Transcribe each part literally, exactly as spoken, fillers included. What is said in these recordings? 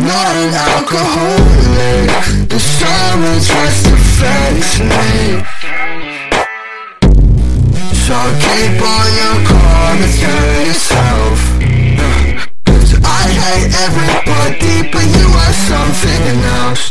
not an alcoholic. The summer just affects me. So keep all your comments to yourself, cause I hate everybody, but you are something else.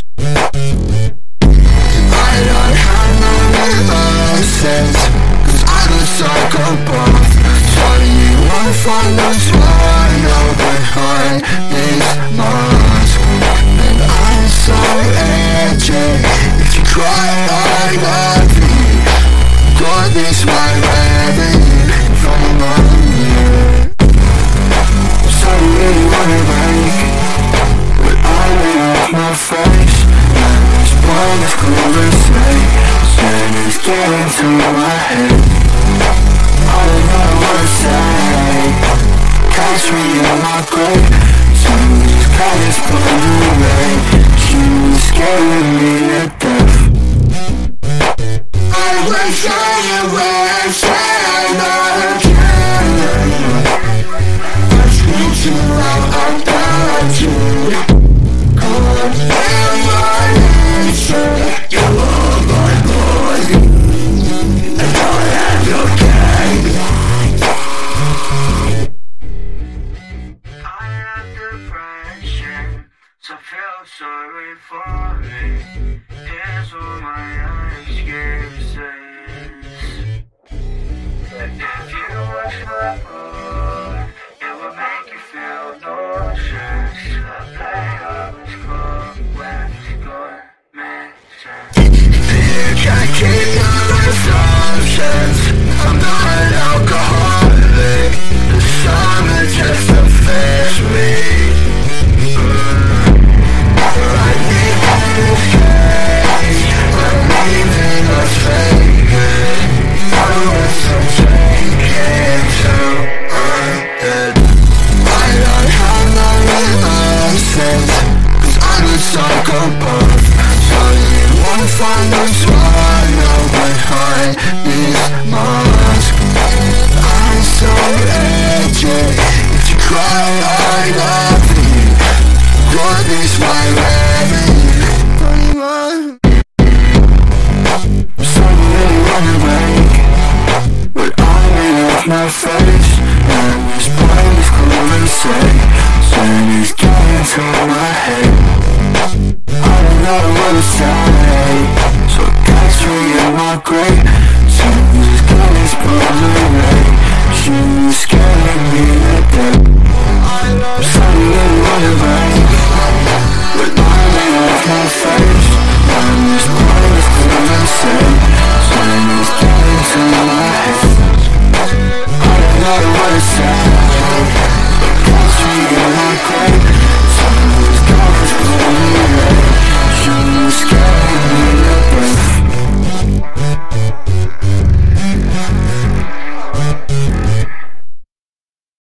I don't have no emotions, cause I'm a psychopath. So you won't find no smile behind this mask. And I'm so edgy, if you cry I love you. Got this my revenue from my mirror. So you really wanna break, but I lay off my face. And this point is conversation is getting to my head. I don't know what to say. Catch me in my grave. So you just can't just put away. You were scaring me to death. I wish I would say no again. I screamed you out about you. God damn my nature. You are my boy, and I am your king. I have depression, so feel sorry for me. Here's all my excuses. But if you watch my book, it will make you feel nauseous. I play up the score when it's good missing. You can't keep your assumptions. I'm not an alcoholic. The summer just affects me. I need to escape. I'm leaving Las Vegas. I was so taken to undead. I don't have no emotions, cause I'm a psychopath. So you won't find no smile behind this mask. I'm so edgy, if you cry I love you. Got this my revenue. So you really wanna break, but I made off my face. And this brain is conversation is getting to my head. I don't know what to say, so catch me in my grave.